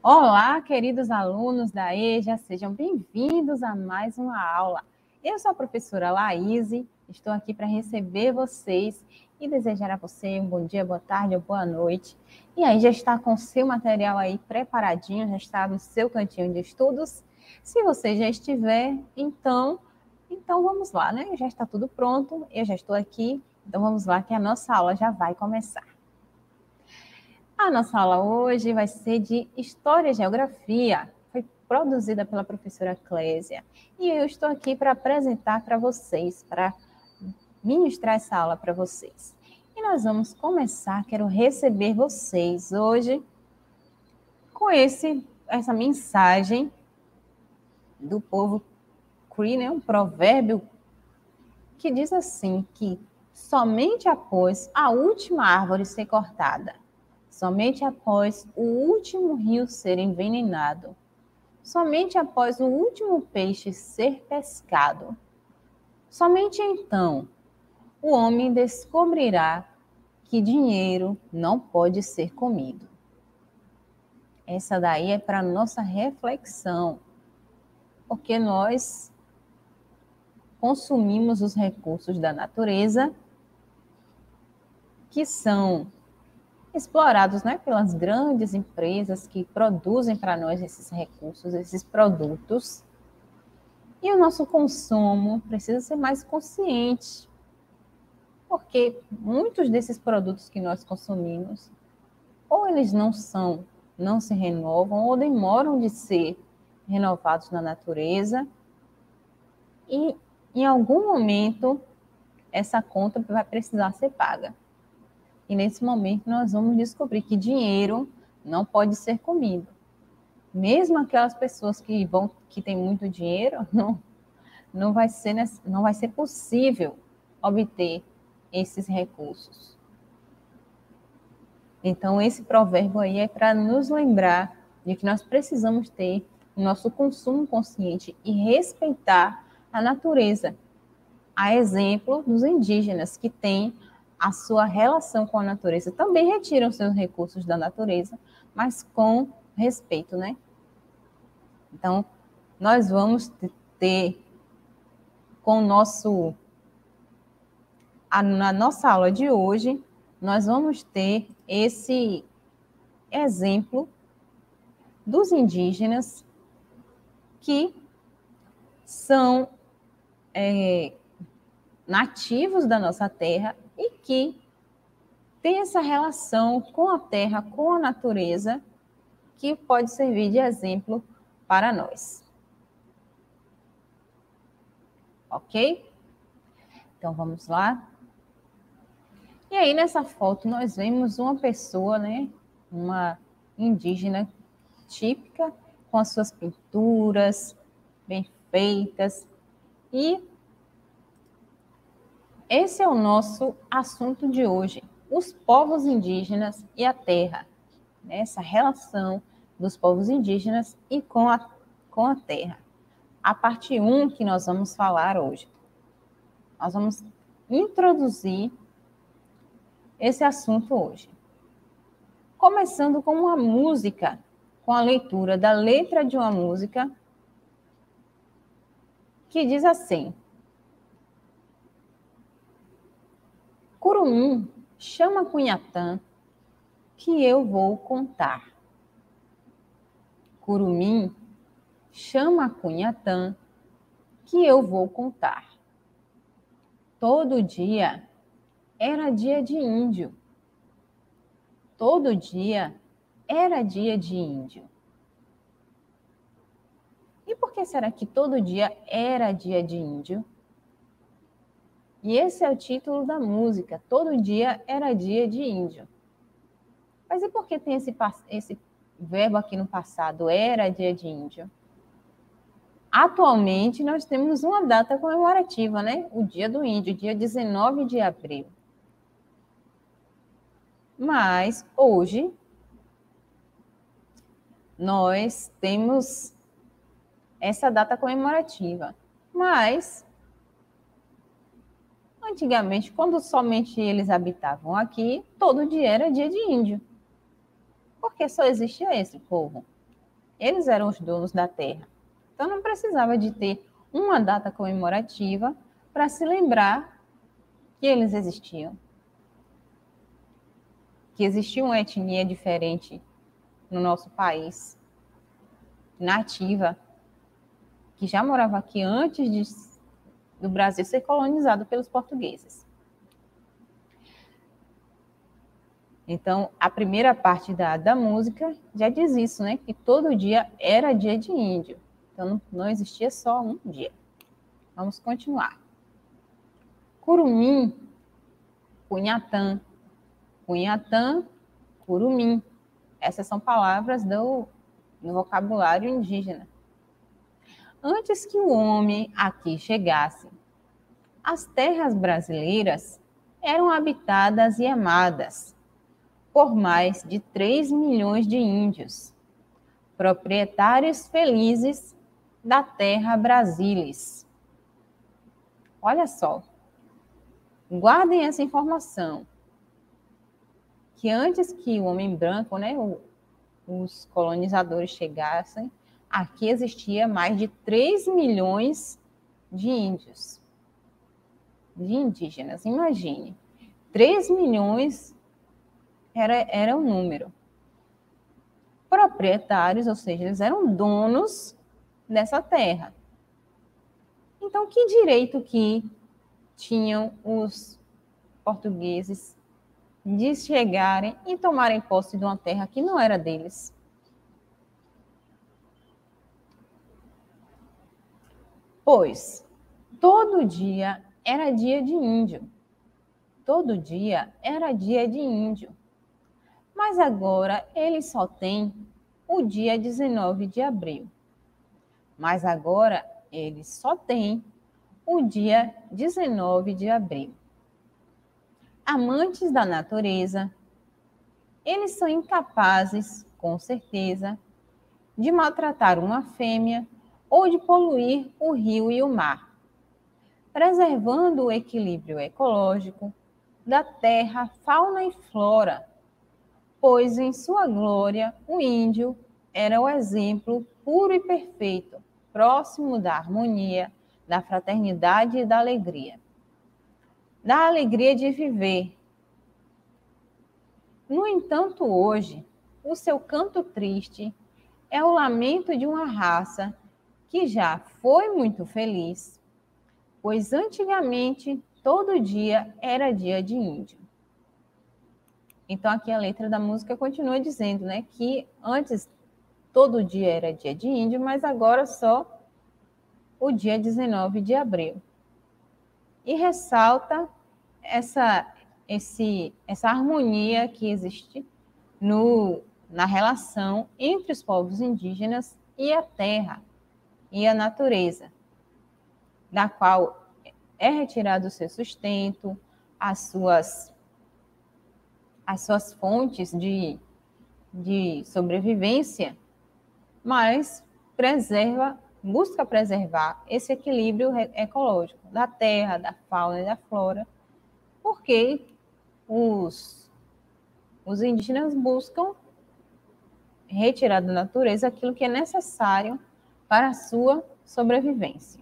Olá, queridos alunos da EJA, sejam bem-vindos a mais uma aula. Eu sou a professora Laíse, estou aqui para receber vocês e desejar a você um bom dia, boa tarde ou boa noite. E aí, já está com o seu material aí preparadinho, já está no seu cantinho de estudos? Se você já estiver, então vamos lá, né? Já está tudo pronto, eu já estou aqui, então vamos lá que a nossa aula já vai começar. A nossa aula hoje vai ser de História e Geografia. Foi produzida pela professora Clésia. E eu estou aqui para apresentar para vocês, para ministrar essa aula para vocês. E nós vamos começar, quero receber vocês hoje com essa mensagem do povo Cree, né? Um provérbio que diz assim, que somente após a última árvore ser cortada, somente após o último rio ser envenenado, somente após o último peixe ser pescado, somente então o homem descobrirá que dinheiro não pode ser comido. Essa daí é para nossa reflexão, porque nós consumimos os recursos da natureza que são explorados, né, pelas grandes empresas que produzem para nós esses recursos, esses produtos. E o nosso consumo precisa ser mais consciente, porque muitos desses produtos que nós consumimos, ou eles não se renovam, ou demoram de ser renovados na natureza, e em algum momento essa conta vai precisar ser paga. E nesse momento nós vamos descobrir que dinheiro não pode ser comido. Mesmo aquelas pessoas que têm muito dinheiro, não vai ser possível obter esses recursos. Então esse provérbio aí é para nos lembrar de que nós precisamos ter o nosso consumo consciente e respeitar a natureza. A exemplo dos indígenas que têm a sua relação com a natureza, também retiram seus recursos da natureza, mas com respeito, né? Então, nós vamos ter na nossa aula de hoje, nós vamos ter esse exemplo dos indígenas que são nativos da nossa terra e que tem essa relação com a terra, com a natureza, que pode servir de exemplo para nós. Ok? Então, vamos lá. E aí, nessa foto, nós vemos uma pessoa, né? Uma indígena típica, com as suas pinturas bem feitas. E esse é o nosso assunto de hoje, os povos indígenas e a terra. Essa relação dos povos indígenas e com a terra. A parte 1 que nós vamos falar hoje. Nós vamos introduzir esse assunto hoje. Começando com uma música, com a leitura da letra de uma música que diz assim: Curumim, chama Cunhatã, que eu vou contar. Curumim, chama Cunhatã, que eu vou contar. Todo dia era dia de índio. Todo dia era dia de índio. E por que será que todo dia era dia de índio? E esse é o título da música, todo dia era dia de índio. Mas e por que tem esse verbo aqui no passado, era dia de índio? Atualmente, nós temos uma data comemorativa, né? O Dia do Índio, dia 19 de abril. Mas, hoje, nós temos essa data comemorativa. Mas, antigamente, quando somente eles habitavam aqui, todo dia era dia de índio. Porque só existia esse povo. Eles eram os donos da terra. Então não precisava de ter uma data comemorativa para se lembrar que eles existiam. Que existia uma etnia diferente no nosso país, nativa, que já morava aqui antes do Brasil ser colonizado pelos portugueses. Então, a primeira parte da música já diz isso, né? Que todo dia era dia de índio. Então, não existia só um dia. Vamos continuar. Curumim, Cunhatã, Cunhatã, Curumim. Essas são palavras do vocabulário indígena. Antes que o homem aqui chegasse, as terras brasileiras eram habitadas e amadas por mais de 3 milhões de índios, proprietários felizes da terra brasilis. Olha só, guardem essa informação, que antes que o homem branco, né, os colonizadores chegassem, aqui existia mais de 3 milhões de índios, de indígenas. Imagine, 3 milhões era o número. Proprietários, ou seja, eles eram donos dessa terra. Então, que direito que tinham os portugueses de chegarem e tomarem posse de uma terra que não era deles? Pois todo dia era dia de índio. Todo dia era dia de índio. Mas agora ele só tem o dia 19 de abril. Mas agora ele só tem o dia 19 de abril. Amantes da natureza, eles são incapazes, com certeza, de maltratar uma fêmea ou de poluir o rio e o mar, preservando o equilíbrio ecológico da terra, fauna e flora, pois em sua glória o índio era o exemplo puro e perfeito, próximo da harmonia, da fraternidade e da alegria. Da alegria de viver. No entanto, hoje, o seu canto triste é o lamento de uma raça que já foi muito feliz, pois antigamente todo dia era dia de índio. Então aqui a letra da música continua dizendo, né, que antes todo dia era dia de índio, mas agora só o dia 19 de abril. E ressalta essa harmonia que existe na relação entre os povos indígenas e a terra e a natureza, da qual é retirado o seu sustento, as suas fontes de sobrevivência, mas busca preservar esse equilíbrio ecológico da terra, da fauna e da flora, porque os indígenas buscam retirar da natureza aquilo que é necessário para a sua sobrevivência.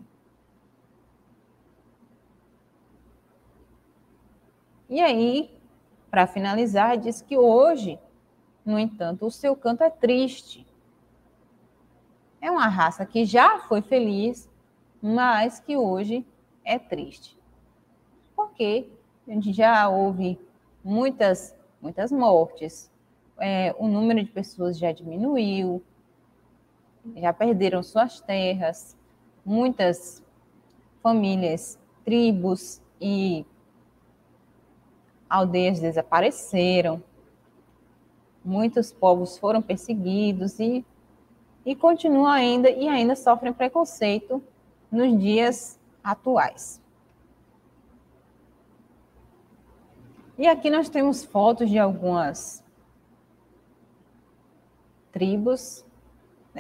E aí, para finalizar, diz que hoje, no entanto, o seu canto é triste. É uma raça que já foi feliz, mas que hoje é triste. Porque a gente já houve muitas mortes, o número de pessoas já diminuiu, já perderam suas terras, muitas famílias, tribos e aldeias desapareceram, muitos povos foram perseguidos e continuam ainda sofrem preconceito nos dias atuais. E aqui nós temos fotos de algumas tribos, né,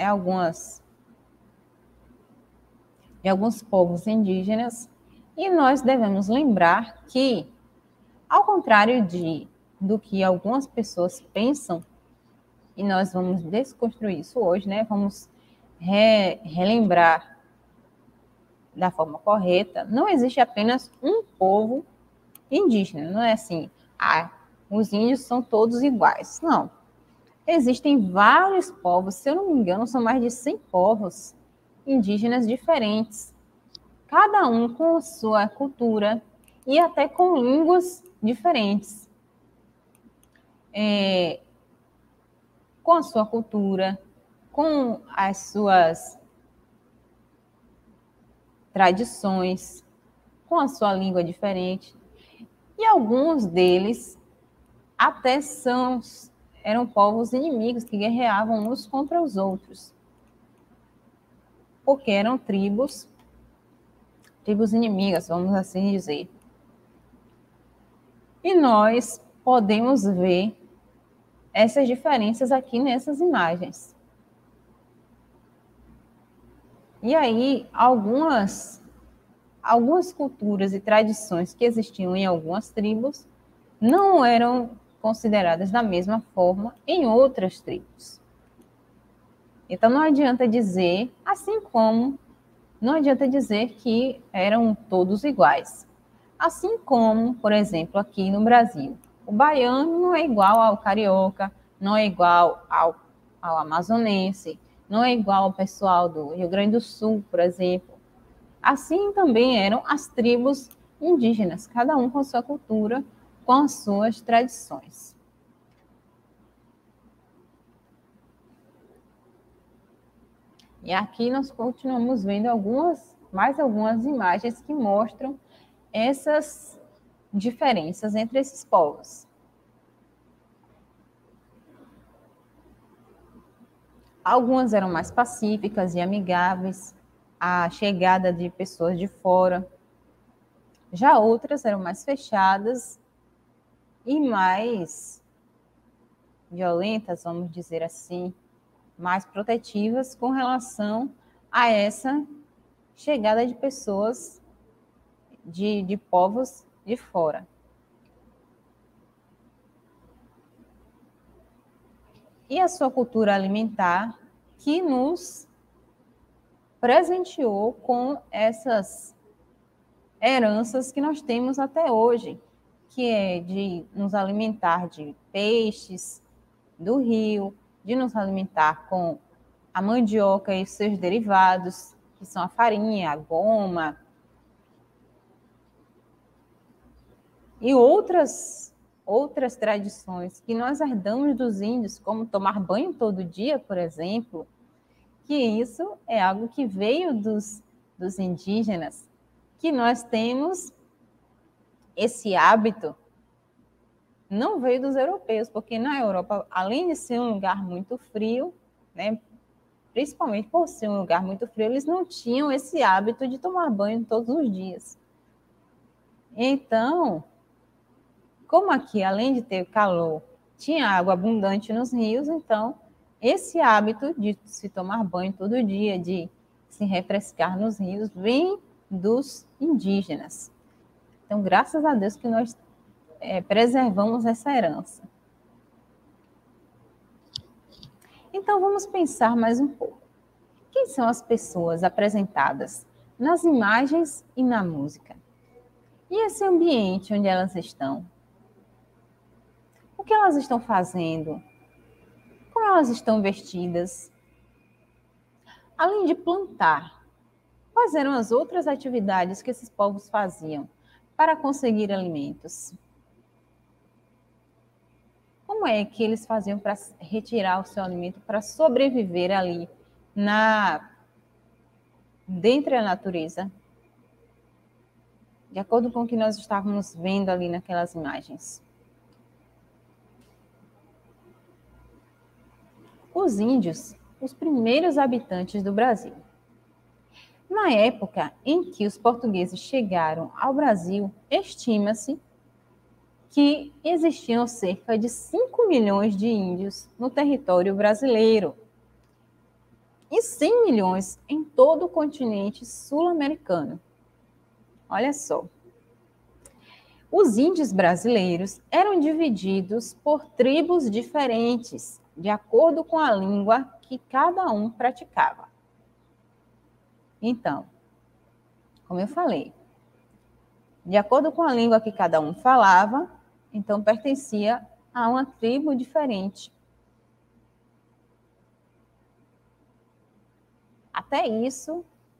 de alguns povos indígenas, e nós devemos lembrar que, ao contrário do que algumas pessoas pensam, e nós vamos desconstruir isso hoje, né? Vamos relembrar da forma correta. Não existe apenas um povo indígena, não é assim, os índios são todos iguais. Não. Existem vários povos, se eu não me engano, são mais de 100 povos indígenas diferentes, cada um com sua cultura e até com línguas diferentes. Com a sua cultura, com as suas tradições, com a sua língua diferente. E alguns deles até eram povos inimigos que guerreavam uns contra os outros, porque eram tribos inimigas, vamos assim dizer. E nós podemos ver essas diferenças aqui nessas imagens. E aí, algumas culturas e tradições que existiam em algumas tribos não eram consideradas da mesma forma em outras tribos. Então, não adianta dizer, assim como não adianta dizer que eram todos iguais. Assim como, por exemplo, aqui no Brasil, o baiano não é igual ao carioca, não é igual ao amazonense, não é igual ao pessoal do Rio Grande do Sul, por exemplo. Assim também eram as tribos indígenas, cada um com sua cultura, com as suas tradições. E aqui nós continuamos vendo mais algumas imagens que mostram essas diferenças entre esses povos. Algumas eram mais pacíficas e amigáveis à chegada de pessoas de fora. Já outras eram mais fechadas e mais violentas, vamos dizer assim, mais protetivas com relação a essa chegada de pessoas de povos de fora. E a sua cultura alimentar, que nos presenteou com essas heranças que nós temos até hoje, que é de nos alimentar de peixes do rio, de nos alimentar com a mandioca e seus derivados, que são a farinha, a goma, e outras tradições que nós herdamos dos índios, como tomar banho todo dia, por exemplo, que isso é algo que veio dos indígenas, que nós temos esse hábito, não veio dos europeus, porque na Europa, além de ser um lugar muito frio, né, principalmente por ser um lugar muito frio, eles não tinham esse hábito de tomar banho todos os dias. Então, como aqui, além de ter calor, tinha água abundante nos rios, então esse hábito de se tomar banho todo dia, de se refrescar nos rios, vem dos indígenas. Então, graças a Deus que nós preservamos essa herança. Então, vamos pensar mais um pouco. Quem são as pessoas apresentadas nas imagens e na música? E esse ambiente onde elas estão? O que elas estão fazendo? Como elas estão vestidas? Além de plantar, quais eram as outras atividades que esses povos faziam para conseguir alimentos? Como é que eles faziam para retirar o seu alimento, para sobreviver ali dentro da natureza? De acordo com o que nós estávamos vendo ali naquelas imagens. Os índios, os primeiros habitantes do Brasil. Na época em que os portugueses chegaram ao Brasil, estima-se que existiam cerca de 5 milhões de índios no território brasileiro e 100 milhões em todo o continente sul-americano. Olha só. Os índios brasileiros eram divididos por tribos diferentes, de acordo com a língua que cada um praticava. Então, como eu falei, de acordo com a língua que cada um falava, então pertencia a uma tribo diferente. Até isso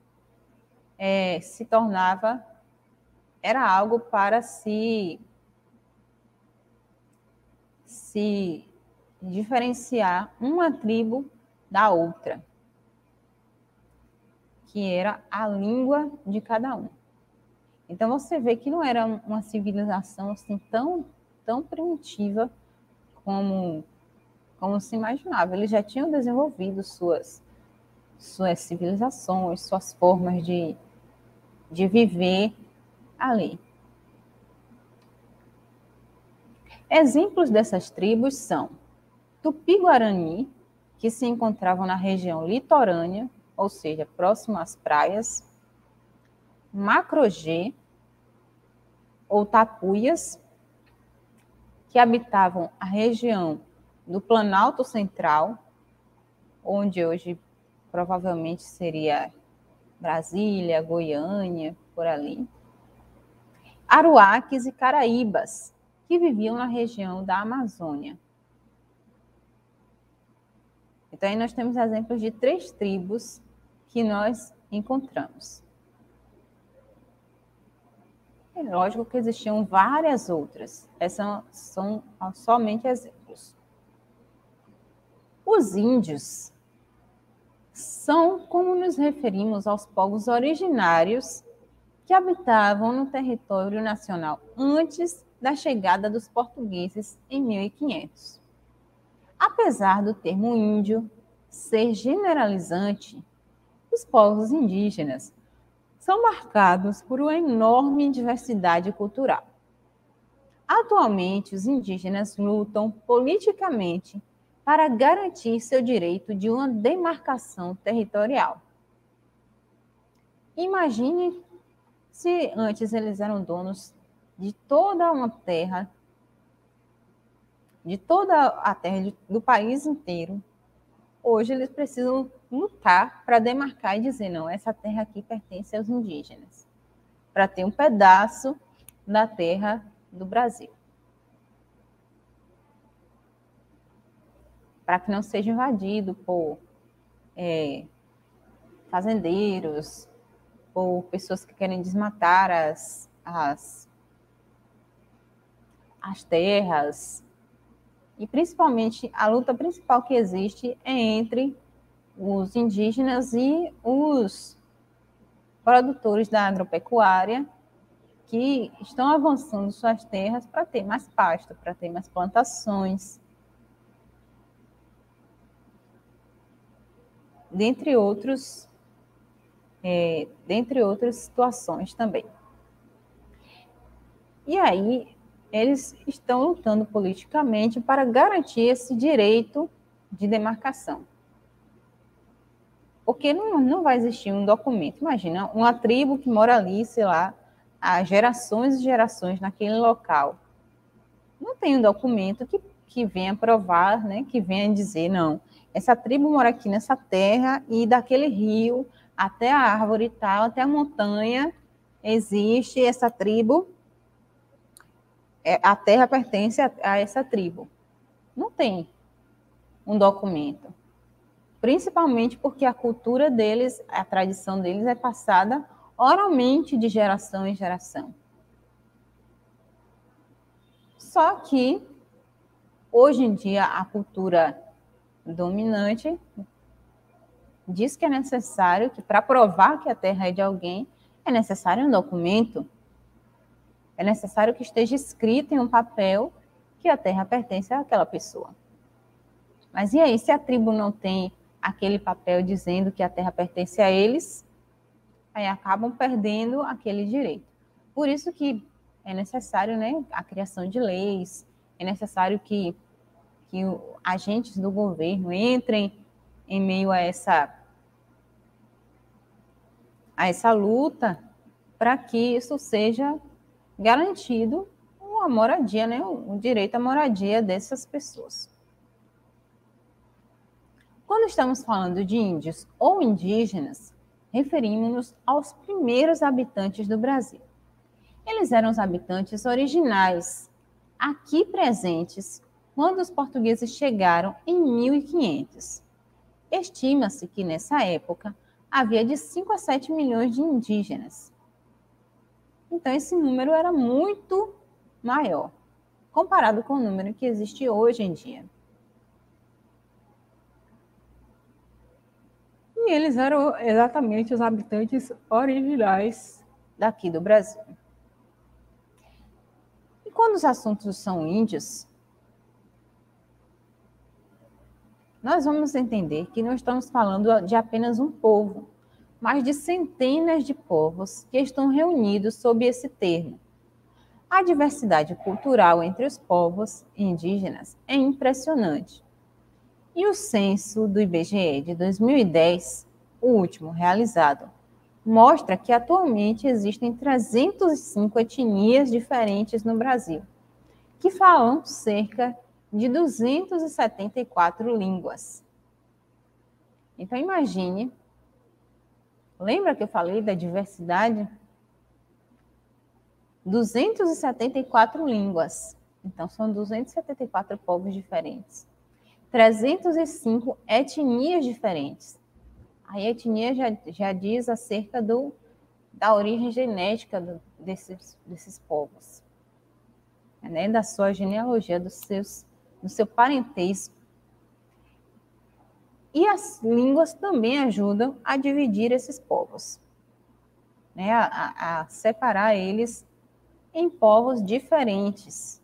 se tornava, era algo para se diferenciar uma tribo da outra, que era a língua de cada um. Então você vê que não era uma civilização assim tão primitiva como se imaginava. Eles já tinham desenvolvido suas civilizações, suas formas de viver ali. Exemplos dessas tribos são Tupi-Guarani, que se encontravam na região litorânea, ou seja, próximo às praias, Macrogê, ou Tapuias, que habitavam a região do Planalto Central, onde hoje provavelmente seria Brasília, Goiânia, por ali. Aruaques e Caraíbas, que viviam na região da Amazônia. Então, aí nós temos exemplos de 3 tribos que nós encontramos. É lógico que existiam várias outras. Essas são somente exemplos. Os índios são como nos referimos aos povos originários que habitavam no território nacional antes da chegada dos portugueses em 1500. Apesar do termo índio ser generalizante, os povos indígenas são marcados por uma enorme diversidade cultural. Atualmente, os indígenas lutam politicamente para garantir seu direito de uma demarcação territorial. Imagine se antes eles eram donos de toda uma terra, de toda a terra do país inteiro. Hoje eles precisam lutar para demarcar e dizer, não, essa terra aqui pertence aos indígenas, para ter um pedaço da terra do Brasil. Para que não seja invadido por fazendeiros, por pessoas que querem desmatar as terras. E principalmente, a luta principal que existe é entre os indígenas e os produtores da agropecuária, que estão avançando suas terras para ter mais pasto, para ter mais plantações, dentre outras situações também. E aí, eles estão lutando politicamente para garantir esse direito de demarcação. Porque não vai existir um documento. Imagina, uma tribo que mora ali, sei lá, há gerações e gerações naquele local. Não tem um documento que venha provar, né, que venha dizer, não, essa tribo mora aqui nessa terra e daquele rio até a árvore tal, até a montanha, existe essa tribo, a terra pertence a essa tribo. Não tem um documento. Principalmente porque a cultura deles, a tradição deles é passada oralmente de geração em geração. Só que, hoje em dia, a cultura dominante diz que é necessário, que para provar que a terra é de alguém, é necessário um documento. É necessário que esteja escrito em um papel que a terra pertence àquela pessoa. Mas e aí, se a tribo não tem aquele papel dizendo que a terra pertence a eles, aí acabam perdendo aquele direito. Por isso que é necessário, né, a criação de leis, é necessário que agentes do governo entrem em meio a essa luta para que isso seja garantido uma moradia, né, o direito à moradia dessas pessoas. Quando estamos falando de índios ou indígenas, referimos-nos aos primeiros habitantes do Brasil. Eles eram os habitantes originais, aqui presentes, quando os portugueses chegaram em 1500. Estima-se que nessa época havia de 5 a 7 milhões de indígenas. Então esse número era muito maior, comparado com o número que existe hoje em dia. E eles eram exatamente os habitantes originais daqui do Brasil. E quando os assuntos são índios, nós vamos entender que não estamos falando de apenas um povo, mas de centenas de povos que estão reunidos sob esse termo. A diversidade cultural entre os povos indígenas é impressionante. E o censo do IBGE de 2010, o último realizado, mostra que atualmente existem 305 etnias diferentes no Brasil, que falam cerca de 274 línguas. Então imagine, lembra que eu falei da diversidade? 274 línguas. Então são 274 povos diferentes. 305 etnias diferentes. A etnia já diz acerca da origem genética desses povos, né? Da sua genealogia, do seu parentesco. E as línguas também ajudam a dividir esses povos, né? A separar eles em povos diferentes.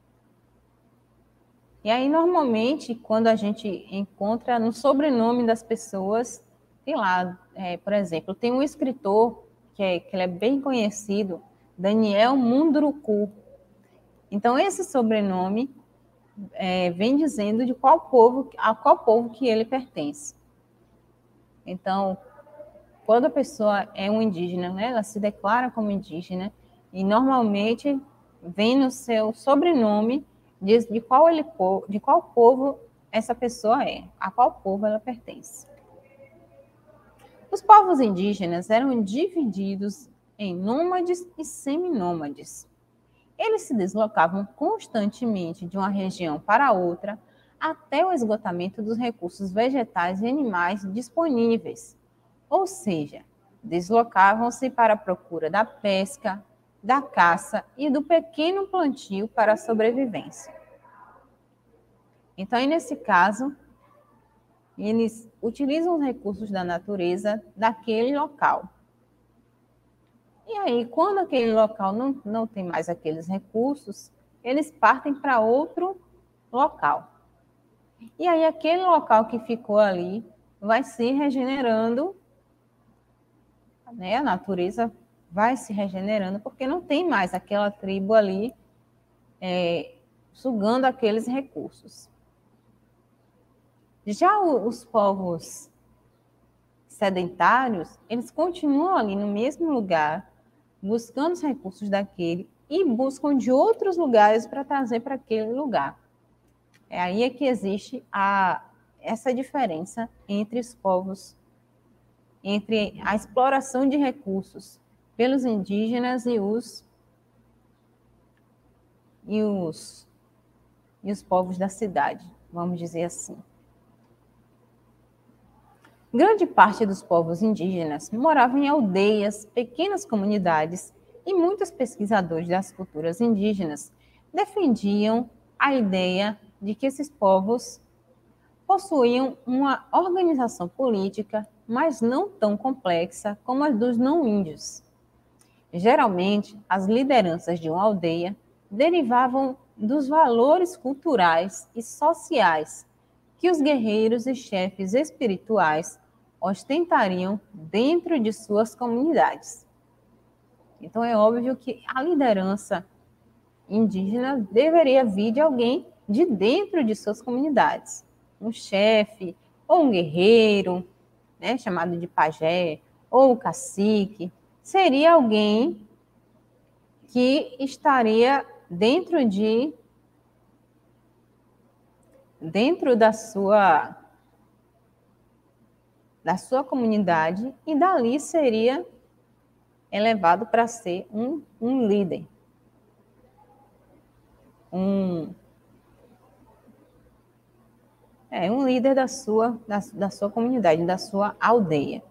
E aí, normalmente, quando a gente encontra no sobrenome das pessoas, tem lá, por exemplo, tem um escritor que ele é bem conhecido, Daniel Munduruku. Então, esse sobrenome vem dizendo a qual povo que ele pertence. Então, quando a pessoa é um indígena, né, ela se declara como indígena, e normalmente vem no seu sobrenome de qual povo essa pessoa é, a qual povo ela pertence. Os povos indígenas eram divididos em nômades e seminômades. Eles se deslocavam constantemente de uma região para outra até o esgotamento dos recursos vegetais e animais disponíveis. Ou seja, deslocavam-se para a procura da pesca, da caça e do pequeno plantio para a sobrevivência. Então, nesse caso, eles utilizam os recursos da natureza daquele local. E aí, quando aquele local não tem mais aqueles recursos, eles partem para outro local. E aí, aquele local que ficou ali vai se regenerando, né? A natureza vai se regenerando, porque não tem mais aquela tribo ali sugando aqueles recursos. Já os povos sedentários, eles continuam ali no mesmo lugar, buscando os recursos daquele e buscam de outros lugares para trazer para aquele lugar. É aí que existe essa diferença entre os povos, entre a exploração de recursos pelos indígenas e os povos da cidade, vamos dizer assim. Grande parte dos povos indígenas moravam em aldeias, pequenas comunidades, e muitos pesquisadores das culturas indígenas defendiam a ideia de que esses povos possuíam uma organização política, mas não tão complexa como a dos não-índios. Geralmente, as lideranças de uma aldeia derivavam dos valores culturais e sociais que os guerreiros e chefes espirituais ostentariam dentro de suas comunidades. Então, é óbvio que a liderança indígena deveria vir de alguém de dentro de suas comunidades. Um chefe, ou um guerreiro, né, chamado de pajé, ou um cacique, seria alguém que estaria dentro da sua da sua comunidade e dali seria elevado para ser um líder. Um líder da sua comunidade, da sua aldeia.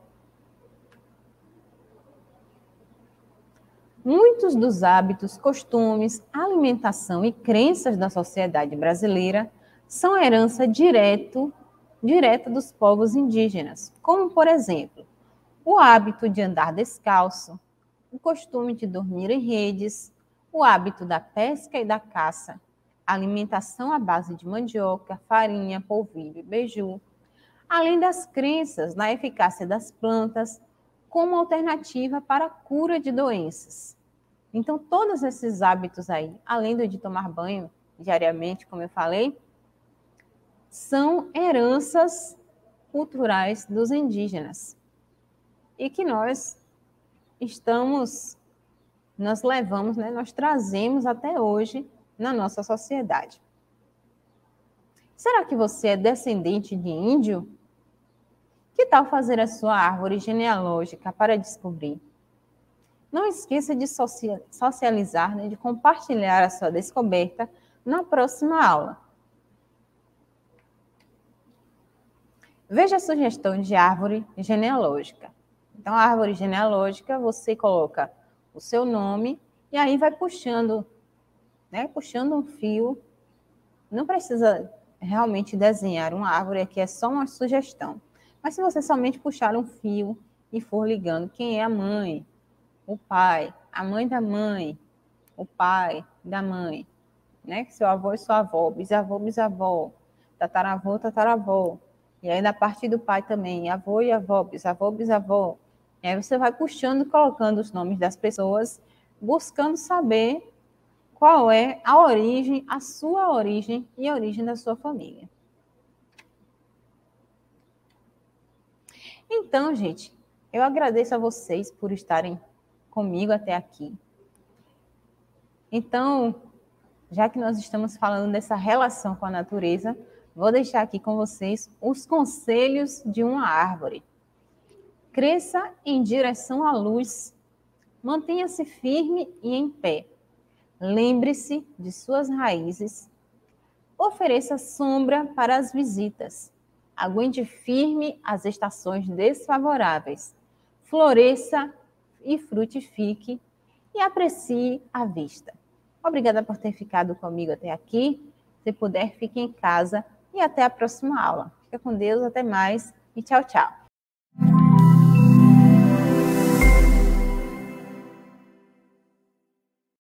Muitos dos hábitos, costumes, alimentação e crenças da sociedade brasileira são herança direta dos povos indígenas, como, por exemplo, o hábito de andar descalço, o costume de dormir em redes, o hábito da pesca e da caça, alimentação à base de mandioca, farinha, polvilho e beiju, além das crenças na eficácia das plantas como alternativa para a cura de doenças. Então, todos esses hábitos aí, além do de tomar banho diariamente, como eu falei, são heranças culturais dos indígenas e que nós levamos, né, nós trazemos até hoje na nossa sociedade. Será que você é descendente de índio? Que tal fazer a sua árvore genealógica para descobrir? Não esqueça de socializar, né, de compartilhar a sua descoberta na próxima aula. Veja a sugestão de árvore genealógica. Então, a árvore genealógica, você coloca o seu nome e aí vai puxando, né, puxando um fio. Não precisa realmente desenhar uma árvore, aqui é só uma sugestão. Mas se você somente puxar um fio e for ligando quem é a mãe, o pai, a mãe da mãe, o pai da mãe, né? Seu avô e sua avó, bisavô, bisavó, tataravô, tataravó. E aí da parte do pai também, avô e avó, bisavô, bisavó. E aí você vai puxando, colocando os nomes das pessoas, buscando saber qual é a origem, a sua origem e a origem da sua família. Então, gente, eu agradeço a vocês por estarem comigo até aqui. Então, já que nós estamos falando dessa relação com a natureza, vou deixar aqui com vocês os conselhos de uma árvore. Cresça em direção à luz. Mantenha-se firme e em pé. Lembre-se de suas raízes. Ofereça sombra para as visitas. Aguente firme as estações desfavoráveis. Floresça e frutifique e aprecie a vista. Obrigada por ter ficado comigo até aqui. Se puder, fique em casa e até a próxima aula. Fica com Deus, até mais e tchau, tchau.